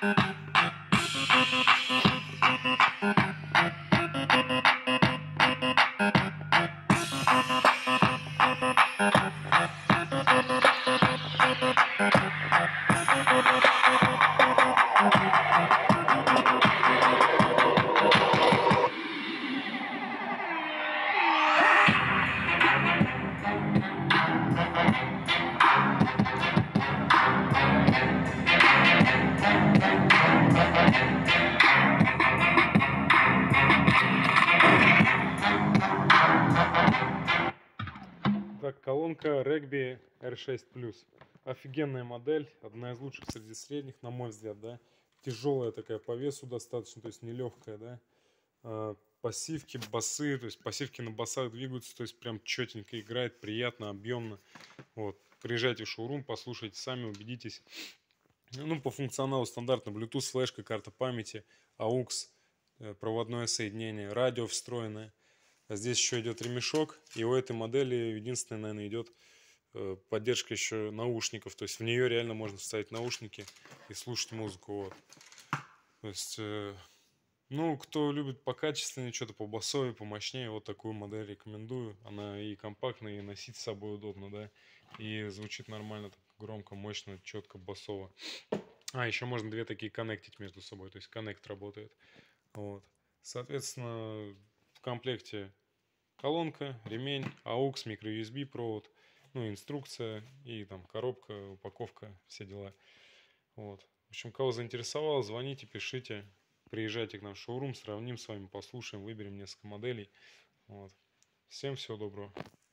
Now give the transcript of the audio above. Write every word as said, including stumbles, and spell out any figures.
Так, колонка Rugby эр шесть плюс. Офигенная модель, одна из лучших среди средних, на мой взгляд, да. Тяжелая такая по весу достаточно, то есть нелегкая, да. А, пассивки, басы, то есть пассивки на басах двигаются, то есть прям четенько играет, приятно, объемно. Вот, приезжайте в шоурум, послушайте сами, убедитесь. Ну, по функционалу стандартно Bluetooth, флешка, карта памяти, аукс, проводное соединение, радио встроенное. А здесь еще идет ремешок, и у этой модели единственное, наверное, идет э, поддержка еще наушников. То есть в нее реально можно вставить наушники и слушать музыку. Вот. То есть, э, ну, кто любит покачественнее, что-то по басове, помощнее, вот такую модель рекомендую. Она и компактная, и носить с собой удобно, да, и звучит нормально, так, громко, мощно, четко, басово. А, еще можно две такие коннектить между собой, то есть коннект работает. Вот. Соответственно, в комплекте колонка, ремень, аукс, микро ю эс би провод, ну, инструкция и там коробка, упаковка, все дела. Вот. В общем, кого заинтересовало, звоните, пишите, приезжайте к нам в шоурум, сравним с вами, послушаем, выберем несколько моделей. Вот. Всем всего доброго.